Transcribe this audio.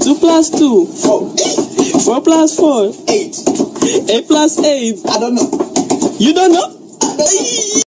2 plus 2. 4. 4 plus 4. 8. 8 plus 8. I don't know. You don't know? I don't know.